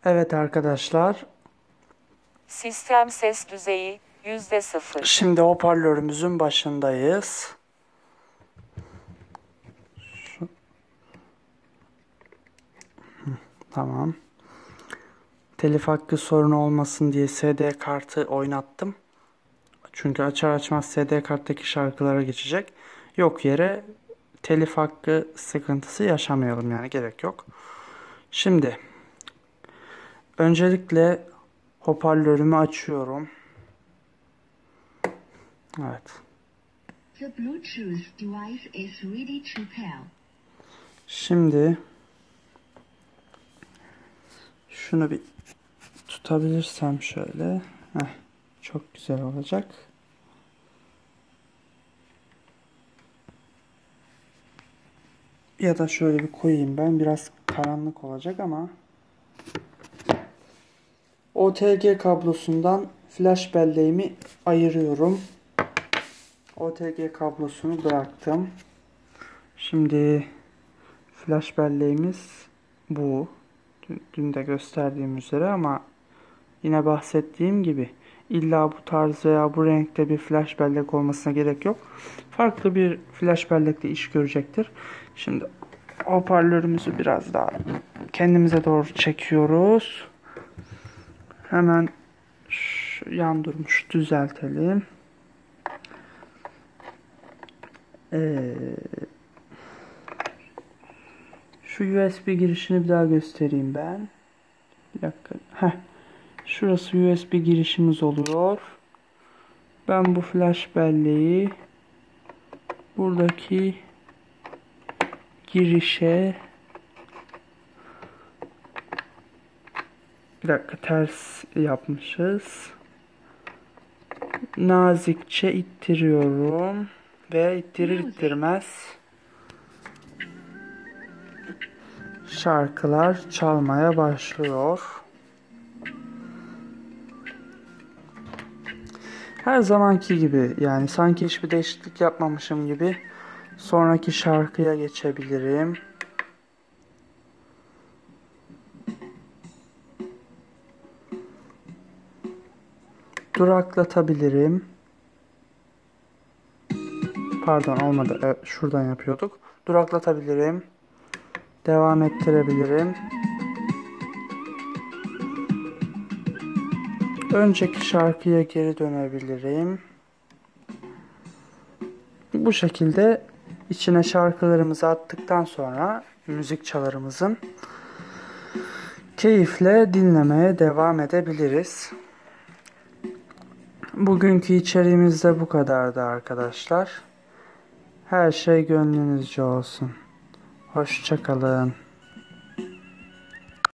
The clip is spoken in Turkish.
Evet arkadaşlar, Sistem ses düzeyi %0. şimdi hoparlörümüzün başındayız. Tamam. Telif hakkı sorunu olmasın diye SD kartı oynattım. Çünkü açar açmaz SD karttaki şarkılara geçecek. Yok yere telif hakkı sıkıntısı yaşamayalım, yani gerek yok. Şimdi öncelikle hoparlörümü açıyorum. Evet. The Bluetooth device is ready to pair. Şimdi şunu bir tutabilirsem şöyle. Çok güzel olacak. Ya da şöyle bir koyayım ben. Biraz karanlık olacak ama. OTG kablosundan flash belleğimi ayırıyorum. OTG kablosunu bıraktım. Şimdi flash belleğimiz bu. Dün de gösterdiğim üzere, ama yine bahsettiğim gibi illa bu tarz veya bu renkte bir flash bellek olmasına gerek yok. Farklı bir flash bellekte iş görecektir. Şimdi hoparlörümüzü biraz daha kendimize doğru çekiyoruz. Hemen yan durmuş düzeltelim. Şu USB girişini bir daha göstereyim ben. Bir dakika. Şurası USB girişimiz oluyor. Ben bu flash belleği buradaki girişe, bir dakika, ters yapmışız. Nazikçe ittiriyorum ve ittirir ittirmez şarkılar çalmaya başlıyor. Her zamanki gibi, yani sanki hiçbir değişiklik yapmamışım gibi sonraki şarkıya geçebilirim. Duraklatabilirim. Pardon, olmadı. Evet, şuradan yapıyorduk. Duraklatabilirim. Devam ettirebilirim. Önceki şarkıya geri dönebilirim. Bu şekilde içine şarkılarımızı attıktan sonra müzik çalarımızın keyifle dinlemeye devam edebiliriz. Bugünkü içeriğimiz de bu kadardı arkadaşlar. Her şey gönlünüzce olsun. Hoşça kalın.